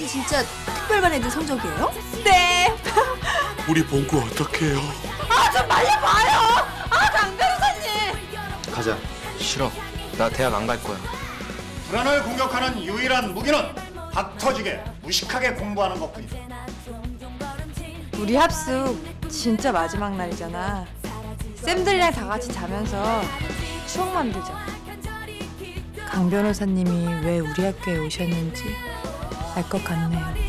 진짜 특별반 애들 성적이에요? 네. 우리 봉구 어떡해요? 아, 좀 말려봐요. 아, 강 변호사님. 가자. 싫어. 나 대학 안 갈 거야. 불안을 공격하는 유일한 무기는 박 터지게 무식하게 공부하는 것뿐이다. 우리 합숙 진짜 마지막 날이잖아. 쌤들이랑 다 같이 자면서 추억 만들자. 강 변호사님이 왜 우리 학교에 오셨는지 알 것 같네요.